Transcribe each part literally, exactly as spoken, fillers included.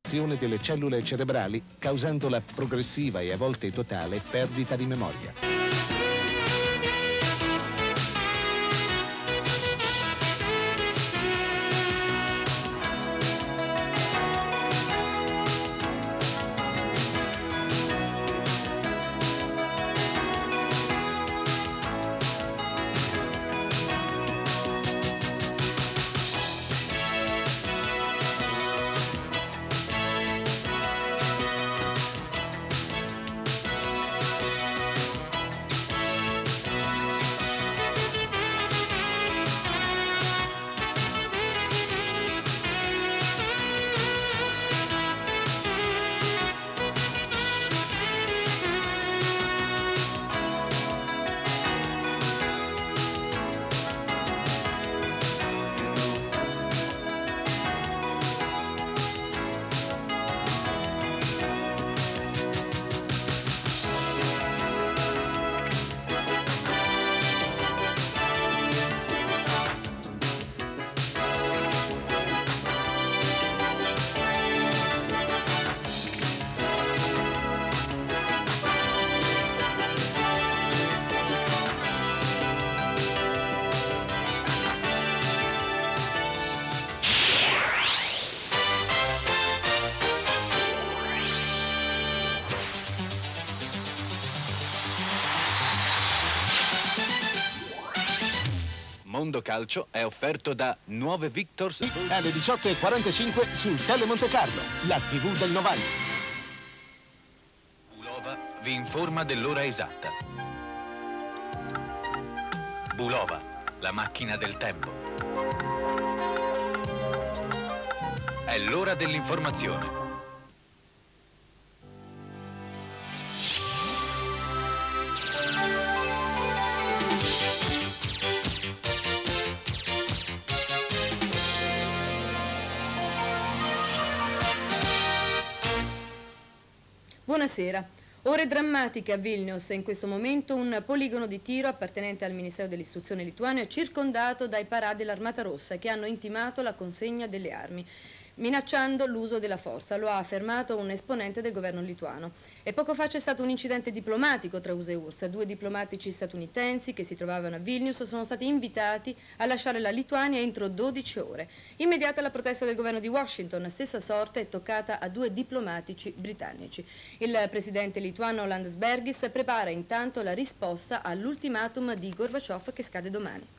delle cellule cerebrali, causando la progressiva e a volte totale perdita di memoria. Mondo Calcio è offerto da Nuove Victors alle diciotto e quarantacinque sul Tele Monte Carlo, la tivù del novanta. Bulova vi informa dell'ora esatta. Bulova, la macchina del tempo. È l'ora dell'informazione. Buonasera. Ore drammatiche a Vilnius. In questo momento un poligono di tiro appartenente al Ministero dell'Istruzione lituano è circondato dai parà dell'Armata Rossa che hanno intimato la consegna delle armi, minacciando l'uso della forza. Lo ha affermato un esponente del governo lituano. E poco fa c'è stato un incidente diplomatico tra U S A e U R S S. Due diplomatici statunitensi che si trovavano a Vilnius sono stati invitati a lasciare la Lituania entro dodici ore. Immediata la protesta del governo di Washington, stessa sorte è toccata a due diplomatici britannici. Il presidente lituano Landsbergis prepara intanto la risposta all'ultimatum di Gorbaciov che scade domani.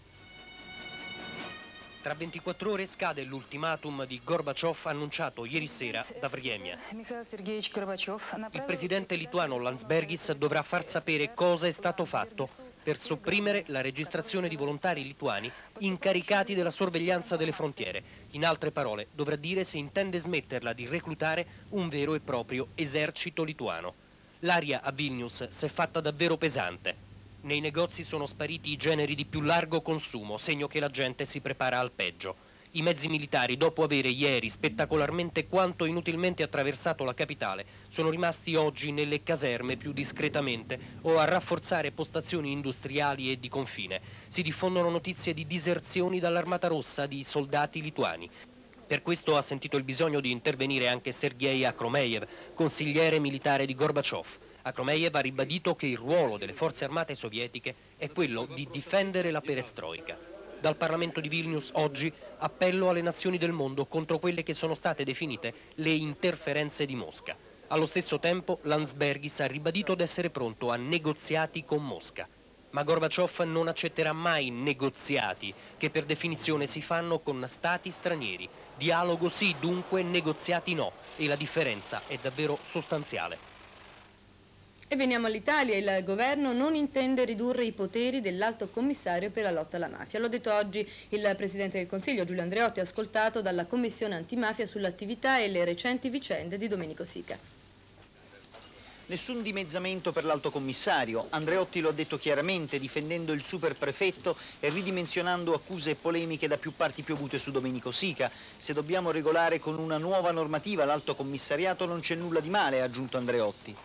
Tra ventiquattro ore scade l'ultimatum di Gorbaciov annunciato ieri sera da Vremya. Il presidente lituano Landsbergis dovrà far sapere cosa è stato fatto per sopprimere la registrazione di volontari lituani incaricati della sorveglianza delle frontiere. In altre parole, dovrà dire se intende smetterla di reclutare un vero e proprio esercito lituano. L'aria a Vilnius si è fatta davvero pesante. Nei negozi sono spariti i generi di più largo consumo, segno che la gente si prepara al peggio. I mezzi militari, dopo avere ieri spettacolarmente quanto inutilmente attraversato la capitale, sono rimasti oggi nelle caserme più discretamente o a rafforzare postazioni industriali e di confine. Si diffondono notizie di diserzioni dall'Armata Rossa di soldati lituani. Per questo ha sentito il bisogno di intervenire anche Sergei Akhromeyev, consigliere militare di Gorbaciov. Akhromeyev ha ribadito che il ruolo delle forze armate sovietiche è quello di difendere la perestroika. Dal Parlamento di Vilnius oggi appello alle nazioni del mondo contro quelle che sono state definite le interferenze di Mosca. Allo stesso tempo Landsbergis ha ribadito di essere pronto a negoziati con Mosca. Ma Gorbaciov non accetterà mai negoziati che per definizione si fanno con stati stranieri. Dialogo sì, dunque negoziati no, e la differenza è davvero sostanziale. E veniamo all'Italia. Il governo non intende ridurre i poteri dell'Alto Commissario per la lotta alla mafia. L'ha detto oggi il Presidente del Consiglio, Giulio Andreotti, ascoltato dalla Commissione Antimafia sull'attività e le recenti vicende di Domenico Sica. Nessun dimezzamento per l'Alto Commissario. Andreotti lo ha detto chiaramente, difendendo il superprefetto e ridimensionando accuse e polemiche da più parti piovute su Domenico Sica. Se dobbiamo regolare con una nuova normativa l'Alto Commissariato non c'è nulla di male, ha aggiunto Andreotti.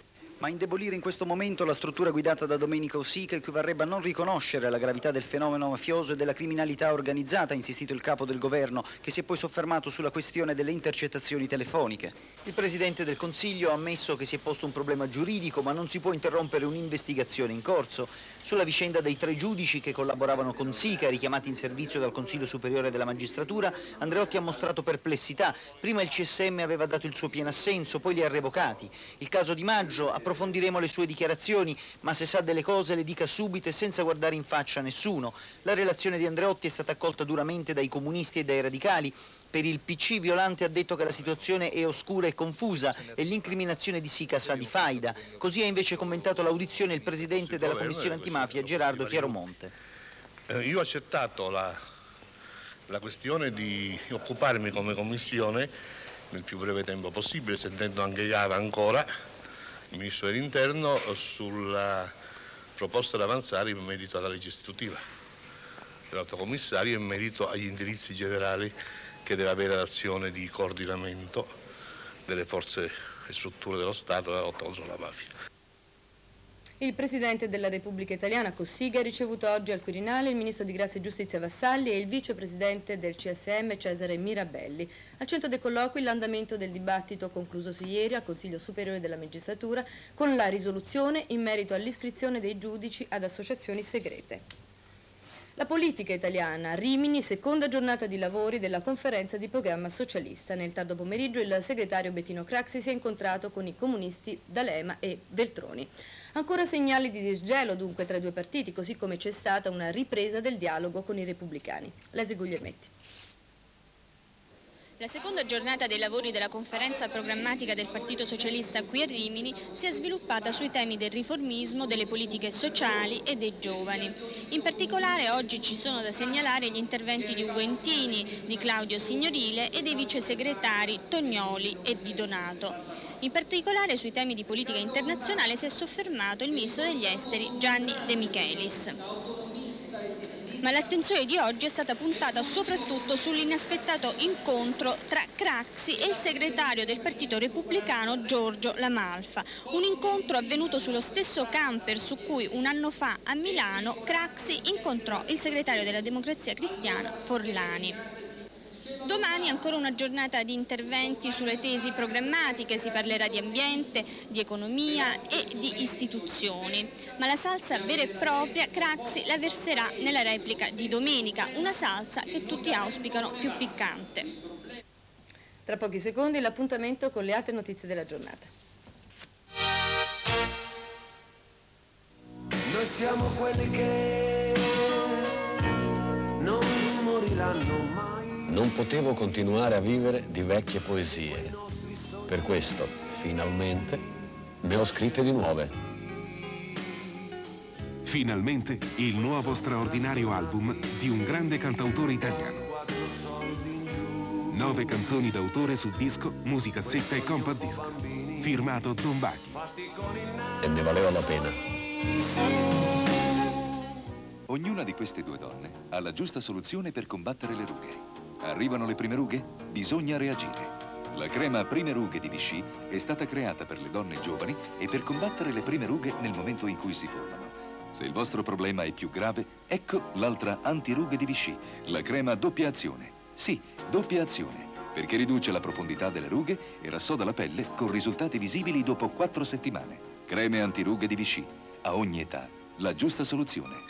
Ma indebolire in questo momento la struttura guidata da Domenico Sica equivarrebbe a non riconoscere la gravità del fenomeno mafioso e della criminalità organizzata, ha insistito il capo del governo, che si è poi soffermato sulla questione delle intercettazioni telefoniche. Il Presidente del Consiglio ha ammesso che si è posto un problema giuridico, ma non si può interrompere un'investigazione in corso. Sulla vicenda dei tre giudici che collaboravano con Sica, richiamati in servizio dal Consiglio Superiore della Magistratura, Andreotti ha mostrato perplessità. Prima il C S M aveva dato il suo pieno assenso, poi li ha revocati. Il caso Di Maggio, approfondiremo le sue dichiarazioni, ma se sa delle cose le dica subito e senza guardare in faccia a nessuno. La relazione di Andreotti è stata accolta duramente dai comunisti e dai radicali. Per il P C Violante ha detto che la situazione è oscura e confusa e l'incriminazione di Sica sa di faida. Così ha invece commentato l'audizione il Presidente della Commissione Antimafia, Gerardo Chiaromonte. Eh, io ho accettato la, la questione di occuparmi come Commissione nel più breve tempo possibile, sentendo anche Gava ancora, il Ministro dell'Interno, sulla proposta da avanzare in merito alla legge istitutiva dell'Alto Commissario, in merito agli indirizzi generali che deve avere l'azione di coordinamento delle forze e strutture dello Stato nella lotta contro la mafia. Il Presidente della Repubblica Italiana, Cossiga, ha ricevuto oggi al Quirinale il Ministro di Grazia e Giustizia Vassalli e il Vicepresidente del C S M, Cesare Mirabelli. Al centro dei colloqui l'andamento del dibattito conclusosi ieri al Consiglio Superiore della Magistratura con la risoluzione in merito all'iscrizione dei giudici ad associazioni segrete. La politica italiana, Rimini, seconda giornata di lavori della conferenza di programma socialista. Nel tardo pomeriggio il segretario Bettino Craxi si è incontrato con i comunisti D'Alema e Veltroni. Ancora segnali di disgelo dunque tra i due partiti, così come c'è stata una ripresa del dialogo con i repubblicani. Lesi Guglielmetti. La seconda giornata dei lavori della conferenza programmatica del Partito Socialista qui a Rimini si è sviluppata sui temi del riformismo, delle politiche sociali e dei giovani. In particolare oggi ci sono da segnalare gli interventi di Ugo Intini, di Claudio Signorile e dei vice segretari Tognoli e Di Donato. In particolare sui temi di politica internazionale si è soffermato il Ministro degli Esteri Gianni De Michelis. Ma l'attenzione di oggi è stata puntata soprattutto sull'inaspettato incontro tra Craxi e il segretario del Partito Repubblicano Giorgio La Malfa. Un incontro avvenuto sullo stesso camper su cui un anno fa a Milano Craxi incontrò il segretario della Democrazia Cristiana Forlani. Domani ancora una giornata di interventi sulle tesi programmatiche, si parlerà di ambiente, di economia e di istituzioni. Ma la salsa vera e propria Craxi la verserà nella replica di domenica, una salsa che tutti auspicano più piccante. Tra pochi secondi l'appuntamento con le altre notizie della giornata. Noi siamo quelli che non moriranno mai. Non potevo continuare a vivere di vecchie poesie. Per questo, finalmente, ne ho scritte di nuove. Finalmente, il nuovo straordinario album di un grande cantautore italiano. Nove canzoni d'autore su disco, musicassetta e compact disc. Firmato Don Bacchi. E ne valeva la pena. Ognuna di queste due donne ha la giusta soluzione per combattere le rughe. Arrivano le prime rughe? Bisogna reagire. La crema Prime Rughe di Vichy è stata creata per le donne giovani e per combattere le prime rughe nel momento in cui si formano. Se il vostro problema è più grave, ecco l'altra antirughe di Vichy, la crema doppia azione. Sì, doppia azione, perché riduce la profondità delle rughe e rassoda la pelle con risultati visibili dopo quattro settimane. Creme antirughe di Vichy, a ogni età, la giusta soluzione.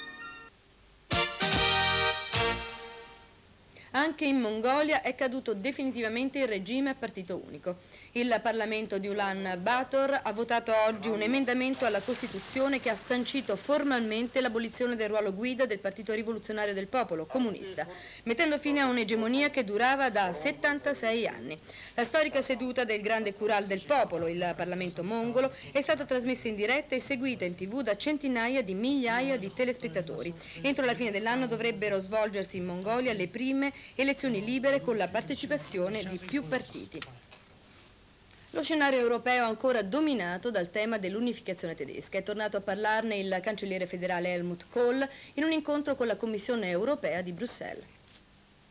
Anche in Mongolia è caduto definitivamente il regime a partito unico. Il Parlamento di Ulan Bator ha votato oggi un emendamento alla Costituzione che ha sancito formalmente l'abolizione del ruolo guida del Partito Rivoluzionario del Popolo, comunista, mettendo fine a un'egemonia che durava da settantasei anni. La storica seduta del Grande Kural del Popolo, il Parlamento mongolo, è stata trasmessa in diretta e seguita in tv da centinaia di migliaia di telespettatori. Entro la fine dell'anno dovrebbero svolgersi in Mongolia le prime elezioni libere con la partecipazione di più partiti. Lo scenario europeo è ancora dominato dal tema dell'unificazione tedesca. È tornato a parlarne il cancelliere federale Helmut Kohl in un incontro con la Commissione europea di Bruxelles.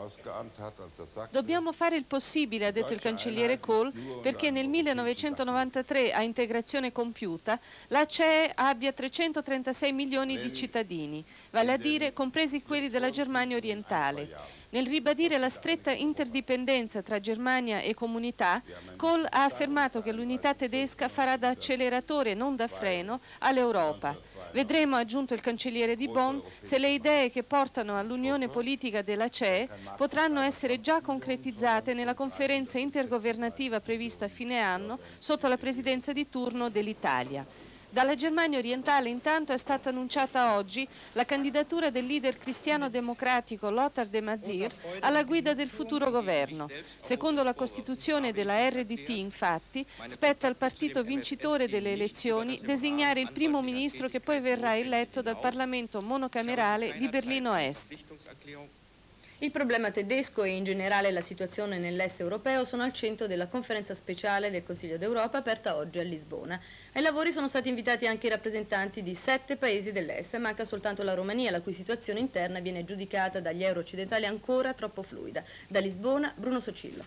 Dobbiamo fare il possibile, ha detto il cancelliere Kohl, perché nel millenovecentonovantatré, a integrazione compiuta, la C E abbia trecentotrentasei milioni di cittadini, vale a dire compresi quelli della Germania orientale. Nel ribadire la stretta interdipendenza tra Germania e comunità, Kohl ha affermato che l'unità tedesca farà da acceleratore, non da freno, all'Europa. Vedremo, ha aggiunto il cancelliere di Bonn, se le idee che portano all'unione politica della C E potranno essere già concretizzate nella conferenza intergovernativa prevista a fine anno sotto la presidenza di turno dell'Italia. Dalla Germania orientale intanto è stata annunciata oggi la candidatura del leader cristiano-democratico Lothar de Maizière alla guida del futuro governo. Secondo la Costituzione della R D T, infatti, spetta al partito vincitore delle elezioni designare il primo ministro che poi verrà eletto dal Parlamento monocamerale di Berlino Est. Il problema tedesco e in generale la situazione nell'est europeo sono al centro della conferenza speciale del Consiglio d'Europa aperta oggi a Lisbona. Ai lavori sono stati invitati anche i rappresentanti di sette paesi dell'est, manca soltanto la Romania, la cui situazione interna viene giudicata dagli euro-occidentali ancora troppo fluida. Da Lisbona, Bruno Socillo.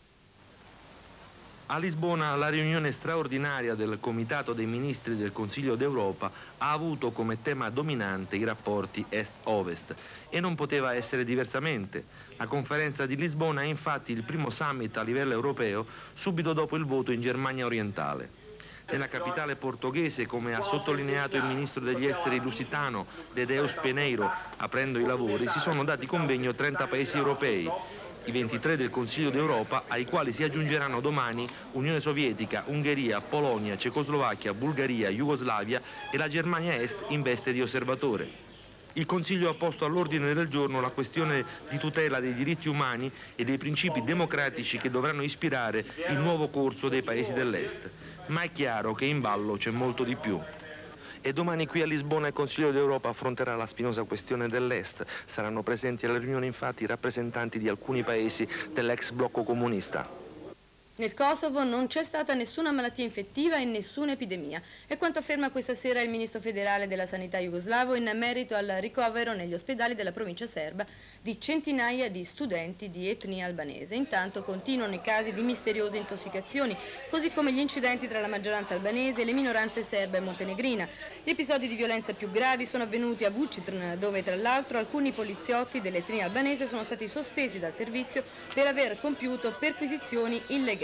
A Lisbona la riunione straordinaria del Comitato dei Ministri del Consiglio d'Europa ha avuto come tema dominante i rapporti Est-Ovest e non poteva essere diversamente. La conferenza di Lisbona è infatti il primo summit a livello europeo subito dopo il voto in Germania orientale. Nella capitale portoghese, come ha sottolineato il ministro degli esteri lusitano De Deus Peneiro, aprendo i lavori, si sono dati convegno trenta paesi europei, i ventitré del Consiglio d'Europa, ai quali si aggiungeranno domani Unione Sovietica, Ungheria, Polonia, Cecoslovacchia, Bulgaria, Jugoslavia e la Germania Est in veste di osservatore. Il Consiglio ha posto all'ordine del giorno la questione di tutela dei diritti umani e dei principi democratici che dovranno ispirare il nuovo corso dei paesi dell'Est. Ma è chiaro che in ballo c'è molto di più. E domani qui a Lisbona il Consiglio d'Europa affronterà la spinosa questione dell'Est. Saranno presenti alla riunione infatti i rappresentanti di alcuni paesi dell'ex blocco comunista. Nel Kosovo non c'è stata nessuna malattia infettiva e nessuna epidemia. È quanto afferma questa sera il ministro federale della sanità jugoslavo in merito al ricovero negli ospedali della provincia serba di centinaia di studenti di etnia albanese. Intanto continuano i casi di misteriose intossicazioni, così come gli incidenti tra la maggioranza albanese e le minoranze serba e montenegrina. Gli episodi di violenza più gravi sono avvenuti a Vučitrn, dove tra l'altro alcuni poliziotti dell'etnia albanese sono stati sospesi dal servizio per aver compiuto perquisizioni illegali.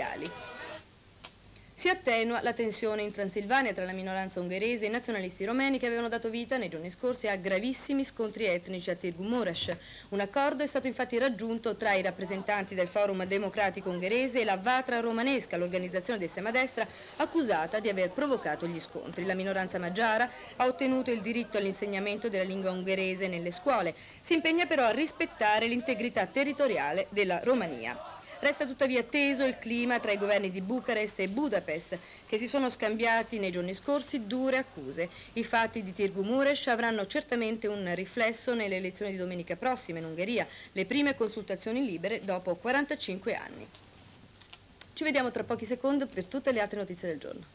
Si attenua la tensione in Transilvania tra la minoranza ungherese e i nazionalisti romeni che avevano dato vita nei giorni scorsi a gravissimi scontri etnici a Târgu Mureș. Un accordo è stato infatti raggiunto tra i rappresentanti del Forum Democratico Ungherese e la Vatra Romanesca, l'organizzazione di estrema destra accusata di aver provocato gli scontri. La minoranza magiara ha ottenuto il diritto all'insegnamento della lingua ungherese nelle scuole. Si impegna però a rispettare l'integrità territoriale della Romania. Resta tuttavia teso il clima tra i governi di Bucarest e Budapest, che si sono scambiati nei giorni scorsi dure accuse. I fatti di Târgu Mureș avranno certamente un riflesso nelle elezioni di domenica prossima in Ungheria, le prime consultazioni libere dopo quarantacinque anni. Ci vediamo tra pochi secondi per tutte le altre notizie del giorno.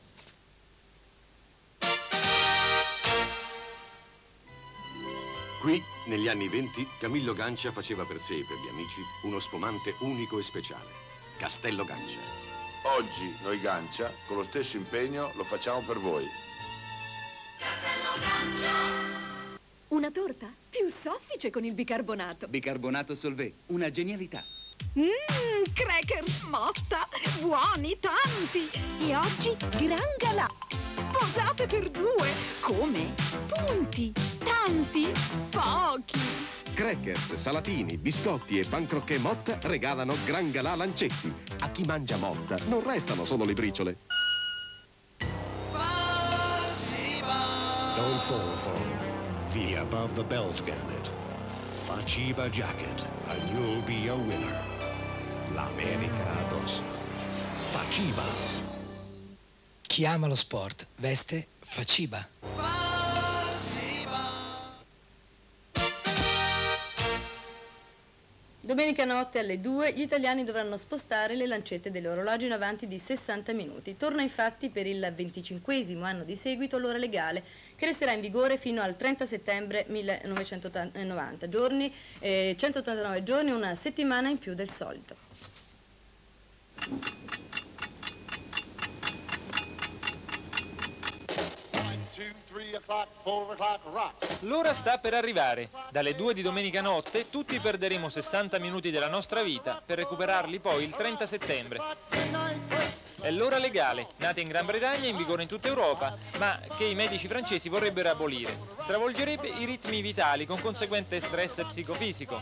Qui, negli anni venti, Camillo Gancia faceva per sé e per gli amici uno spumante unico e speciale, Castello Gancia. Oggi noi Gancia, con lo stesso impegno, lo facciamo per voi. Castello Gancia! Una torta più soffice con il bicarbonato. Bicarbonato Solvay, una genialità. Mmm, crackers motta, buoni, tanti. E oggi gran galà. Posate per due. Come? Punti, tanti, pochi. Crackers, salatini, biscotti e pancrocchè Motta regalano gran galà Lancetti. A chi mangia Motta non restano solo le briciole. Don't fall for the above the belt gambit. Faciba jacket and you'll be a winner. L'America addosso. Faciba. Chi ama lo sport veste Faciba. Domenica notte alle due gli italiani dovranno spostare le lancette degli orologi in avanti di sessanta minuti. Torna infatti per il venticinquesimo anno di seguito l'ora legale, che resterà in vigore fino al trenta settembre millenovecentonovanta, giorni, eh, centottantanove giorni, una settimana in più del solito. L'ora sta per arrivare. Dalle due di domenica notte tutti perderemo sessanta minuti della nostra vita per recuperarli poi il trenta settembre. È l'ora legale, nata in Gran Bretagna e in vigore in tutta Europa, ma che i medici francesi vorrebbero abolire. Stravolgerebbe i ritmi vitali con conseguente stress psicofisico.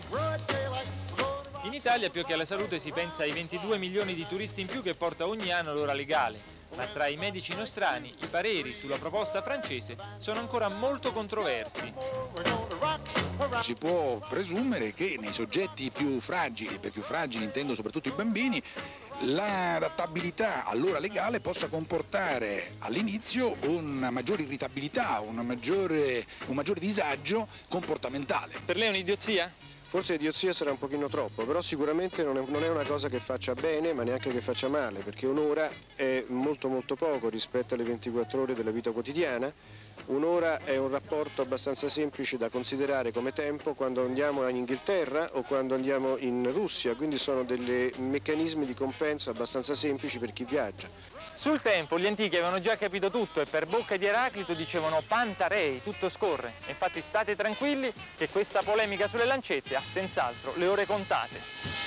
In Italia più che alla salute si pensa ai ventidue milioni di turisti in più che porta ogni anno l'ora legale. Ma tra i medici nostrani i pareri sulla proposta francese sono ancora molto controversi. Si può presumere che nei soggetti più fragili, per più fragili intendo soprattutto i bambini, l'adattabilità all'ora legale possa comportare all'inizio una maggiore irritabilità, una maggiore, un maggiore disagio comportamentale. Per lei è un'idiozia? Forse idiozia sarà un pochino troppo, però sicuramente non è, non è una cosa che faccia bene, ma neanche che faccia male, perché un'ora è molto molto poco rispetto alle ventiquattro ore della vita quotidiana. Un'ora è un rapporto abbastanza semplice da considerare come tempo quando andiamo in Inghilterra o quando andiamo in Russia, quindi sono dei meccanismi di compenso abbastanza semplici per chi viaggia. Sul tempo gli antichi avevano già capito tutto e per bocca di Eraclito dicevano pantarei, tutto scorre. Infatti state tranquilli che questa polemica sulle lancette ha senz'altro le ore contate.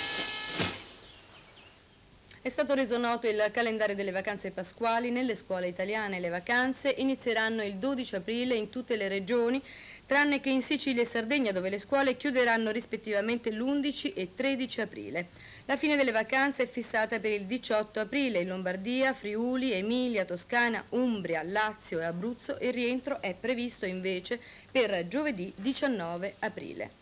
È stato reso noto il calendario delle vacanze pasquali nelle scuole italiane. Le vacanze inizieranno il dodici aprile in tutte le regioni, tranne che in Sicilia e Sardegna, dove le scuole chiuderanno rispettivamente l'undici e tredici aprile. La fine delle vacanze è fissata per il diciotto aprile in Lombardia, Friuli, Emilia, Toscana, Umbria, Lazio e Abruzzo. Il rientro è previsto invece per giovedì diciannove aprile.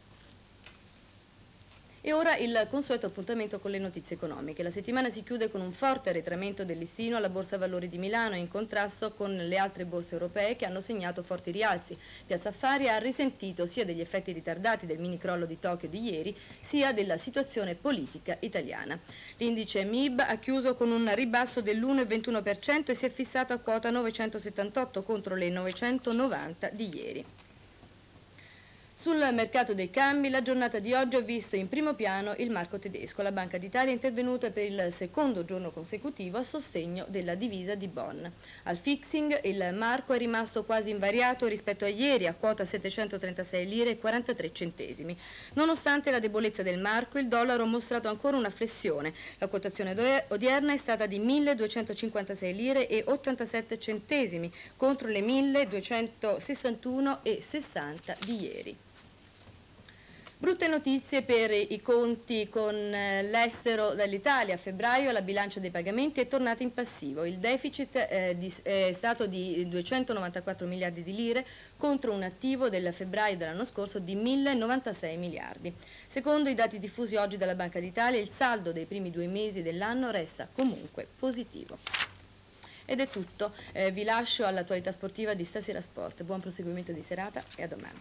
E ora il consueto appuntamento con le notizie economiche. La settimana si chiude con un forte arretramento del listino alla Borsa Valori di Milano, in contrasto con le altre borse europee che hanno segnato forti rialzi. Piazza Affari ha risentito sia degli effetti ritardati del mini crollo di Tokyo di ieri, sia della situazione politica italiana. L'indice M I B ha chiuso con un ribasso dell'uno virgola ventuno per cento e si è fissato a quota novecentosettantotto contro le novecentonovanta di ieri. Sul mercato dei cambi la giornata di oggi ha visto in primo piano il marco tedesco. La Banca d'Italia è intervenuta per il secondo giorno consecutivo a sostegno della divisa di Bonn. Al fixing il marco è rimasto quasi invariato rispetto a ieri a quota settecentotrentasei lire e quarantatré centesimi. Nonostante la debolezza del marco, il dollaro ha mostrato ancora una flessione. La quotazione odierna è stata di milleduecentocinquantasei lire e ottantasette centesimi contro le milleduecentosessantuno e sessanta di ieri. Brutte notizie per i conti con l'estero dall'Italia. A febbraio la bilancia dei pagamenti è tornata in passivo. Il deficit eh, di, è stato di duecentonovantaquattro miliardi di lire contro un attivo del febbraio dell'anno scorso di millenovantasei miliardi. Secondo i dati diffusi oggi dalla Banca d'Italia, il saldo dei primi due mesi dell'anno resta comunque positivo. Ed è tutto. Eh, vi lascio all'attualità sportiva di Stasera Sport. Buon proseguimento di serata e a domani.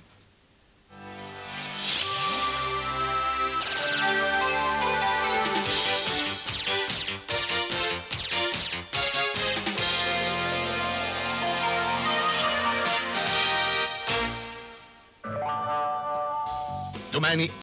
Domani